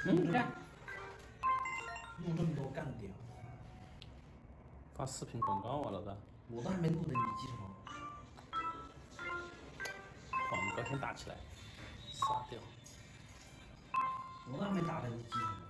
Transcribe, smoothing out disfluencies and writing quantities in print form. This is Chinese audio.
干， 弄这么多干掉， 发视频广告啊，老大， 我都还没录呢，你急什么？ 广告先打起来，杀掉。 我都还没打呢，你急什么？